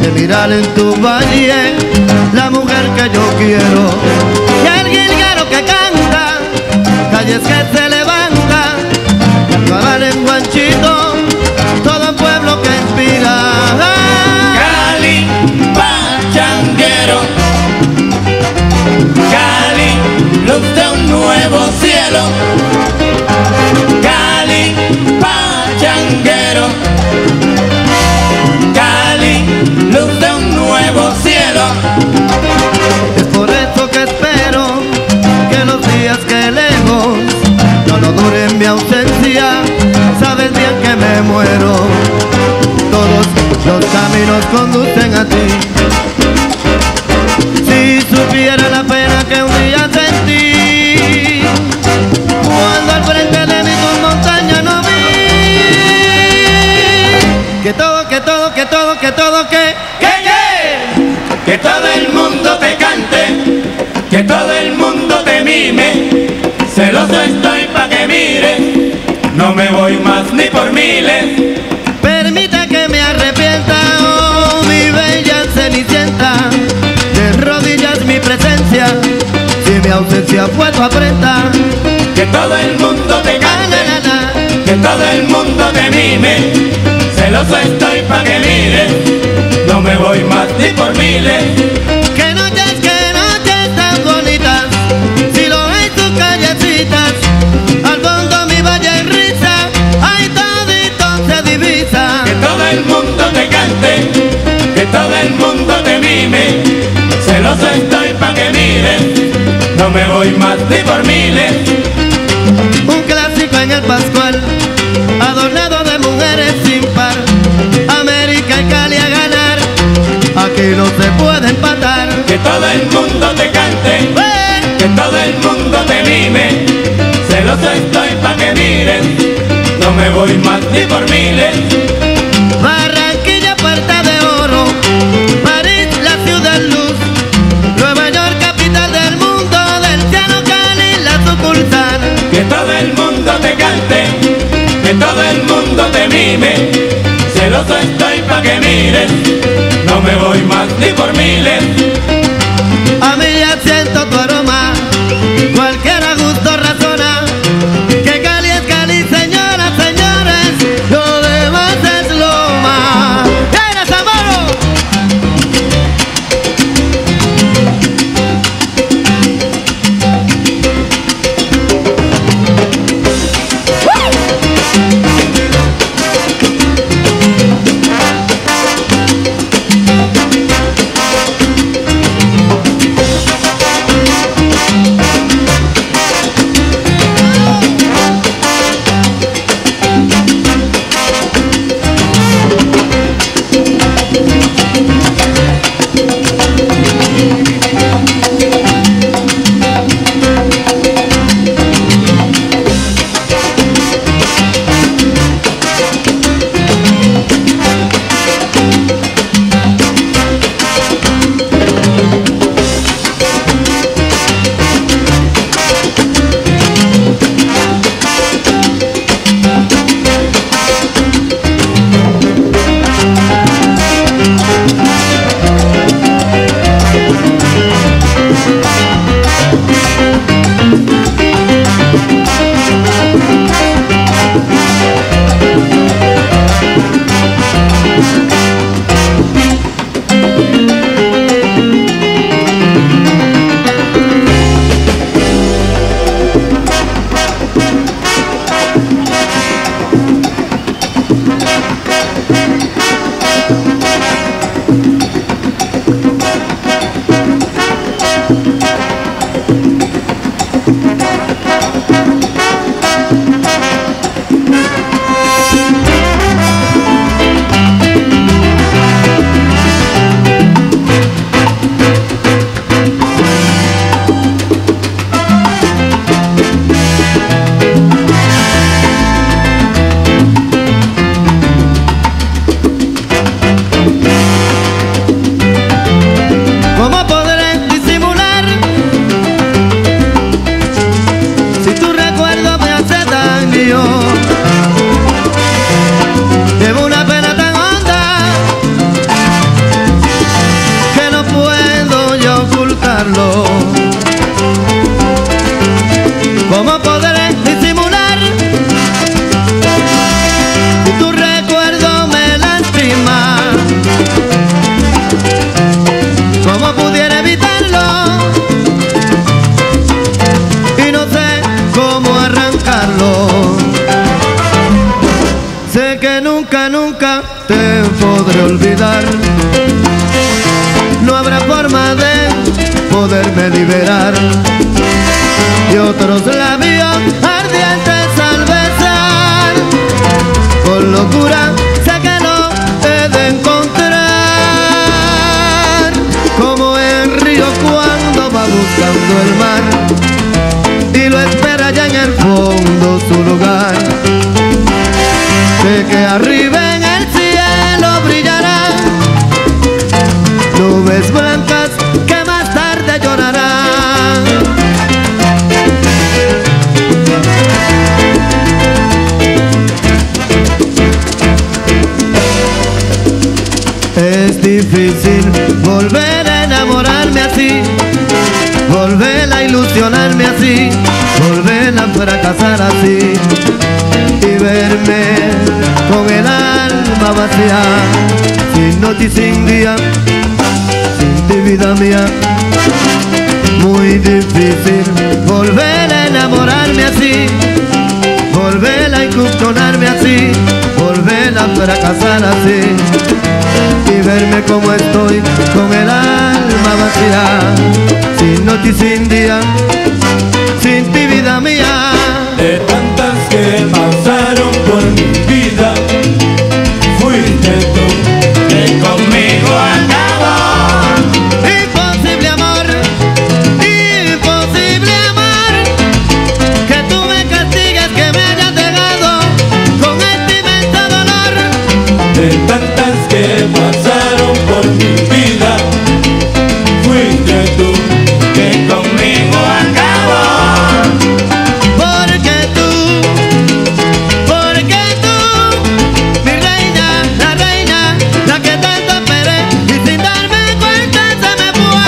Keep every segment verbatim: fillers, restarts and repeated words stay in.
de mirar en tu valle la mujer que yo quiero. Y el guilguero que canta, calles que se levanta, carnaval en Guanchito, todo un pueblo que inspira. Cali, pachanguero, Cali, luz de un nuevo cielo. Cali, pachanguero, Cali, luz de un nuevo cielo. Es por eso que espero que los días que lejos no lo duren mi ausencia. Sabes bien que me muero, todos los caminos conducen a ti. Si supiera la pena que un día sentí cuando al frente de mí tu montaña no vi, que todo, que todo, que todo, que todo, que Que, que, que todo el mundo te cante, que todo el mundo te mime. Celoso estoy pa' que mire, no me voy más ni por miles. permita que me arrepienta, oh mi bella cenicienta, de rodillas mi presencia, si mi ausencia fue tu afrenta. Que todo el mundo te cante, Na, na, na, na. que todo el mundo te mime. Celoso estoy pa' que mire, no me voy más ni por miles. Que noches, que noches tan bonitas, si lo ves tus callecitas, al fondo mi valle en risa, ahí todito se divisa. Que todo el mundo te cante, que todo el mundo te mime. Celoso estoy pa' que mire, no me voy más ni por miles. Un clásico en el Pascual, adornado de mujeres sin par, América y Cali a ganar, aquí no se puede empatar. Que todo el mundo te cante, ¡Ven! que todo el mundo te mime. Celoso estoy pa' que mires, no me voy más ni por miles. Barranquilla, puerta de oro, París, la ciudad luz, Nueva York, capital del mundo, del cielo Cali, la sucursal. Que todo el mundo te cante, que todo el mundo te mime. Celoso estoy pa' que mires, no me voy más ni por miles. A mí ya siento tu aroma, cualquiera gusto razona, que Cali es Cali, señoras, señores, lo demás es loma. ¡Era Zamoro! Sé que nunca, nunca te podré olvidar. No habrá forma de poderme liberar. Y otros labios ardientes al besar, con locura sé que no he de encontrar, como el río cuando va buscando el mar y lo espera ya en el fondo su lugar. Sé que arriba en el cielo brillarán nubes blancas que más tarde llorarán. Es difícil volver a enamorarme así, volver a ilusionarme así, volver a fracasar así y verme con el alma vacía, sin noche y sin día, sin ti vida mía. Muy difícil volver a enamorarme así, volver a ilusionarme así, volver a fracasar así y verme como estoy con el alma vacía, sin noche y sin día, sin ti vida mía. De tantas que pasaron por mi vida, fuiste tú que conmigo acabó. Imposible amor, imposible amor, que tú me castigues, que me hayas dejado con este inmenso dolor. De tantas que pasaron por mi vida, fuiste tú que conmigo acabó. Porque tú, porque tú, mi reina, la reina, la que tanto esperé y sin darme cuenta se me fue.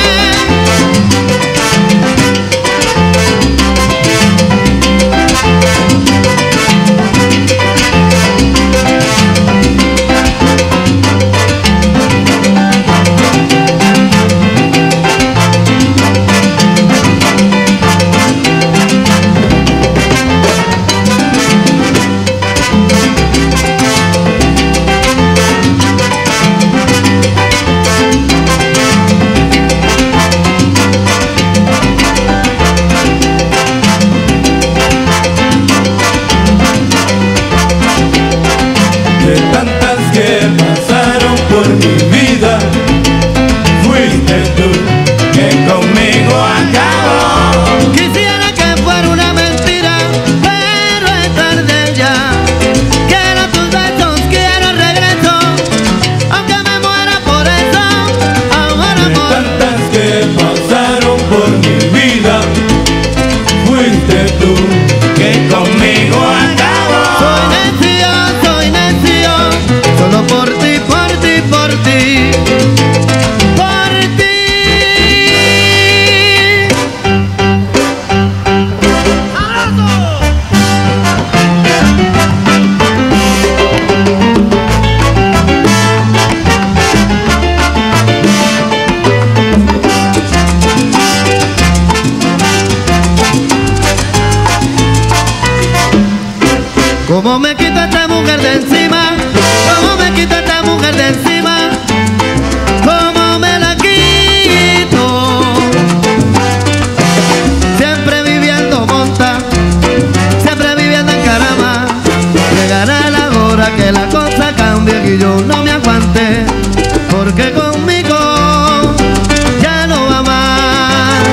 De tantas que pasaron por mi vida, fuiste tú que conmigo acabó. Quisiera que fuera una mentira, pero es tarde ya. Quiero tus besos, quiero regreso, aunque me muera por eso. Amor, De amor. tantas que pasaron por mi vida, fuiste tú que conmigo acabó. Soy necio, soy necio, solo por ti, por ti, por ti, por ti. ¿Cómo me quita esta mujer de encima? ¿Cómo me quita esta mujer de encima? ¿Cómo me la quito? Siempre viviendo monta, siempre viviendo en carama. Llegará la hora que la cosa cambie y yo no me aguante, porque conmigo ya no va más.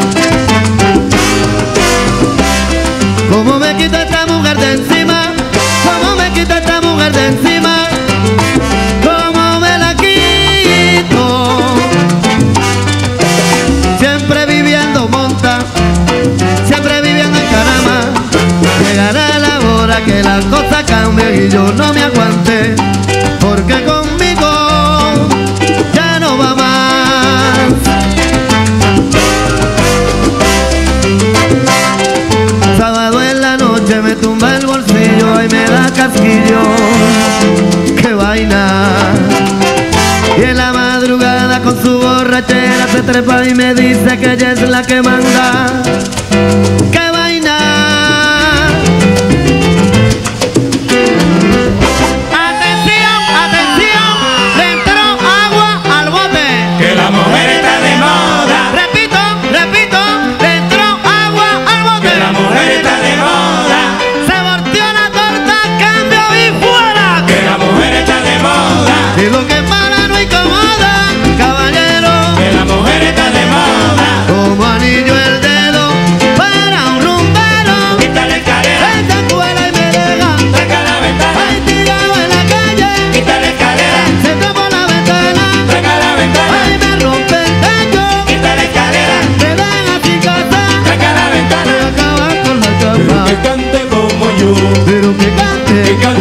¿Cómo me quita esta mujer de encima? ¿Cómo me quita esta mujer de encima? ¿Cómo me la quito? Siempre viviendo monta, siempre viviendo en carama. Llegará la hora que la cosa cambie y yo no me aguante, porque conmigo ya no va más. Sábado en la noche me tumba el bolsillo y me da casquillo, qué vaina. Y en la madrugada con su borrachera se trepa y me dice que ella es la que manda, qué vaina.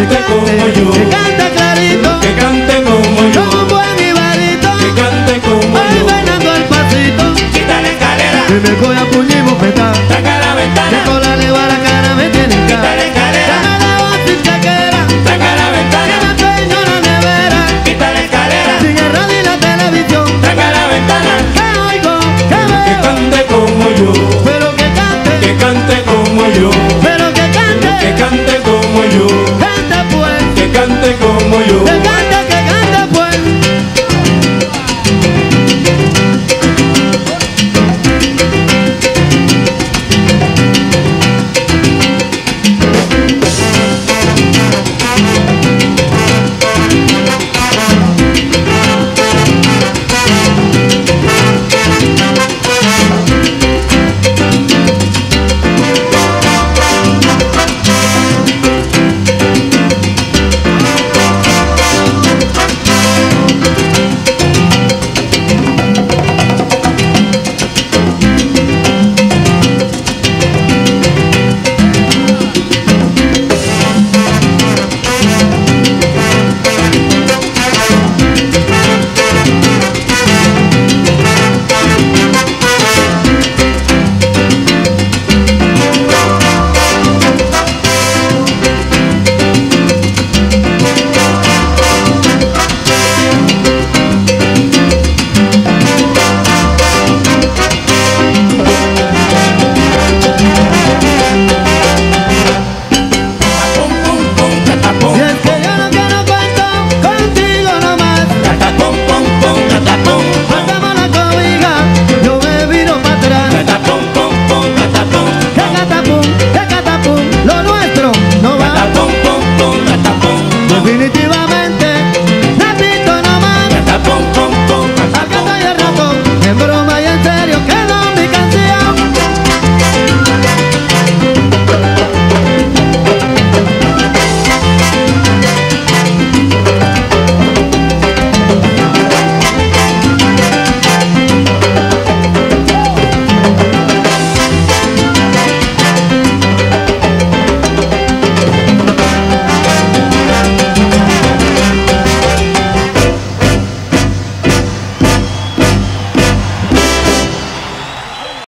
cante como yo, que cante clarito, que cante como yo, como un buen ibarito, que cante como ay, yo. bailando al pasito, Quita la escalera, que me coge a puño y bofetá, saca la que ventana, con la lengua la cara me tiene quita cara, la escalera, dame la voz sin chaquera, saca la que ventana, me peño la nevera, quita la escalera, sin el radio y la televisión, saca la ventana, que oigo, que que veo, cante como yo, pero que cante, que cante como yo, pero que cante, que cante como yo, cante pues, que cante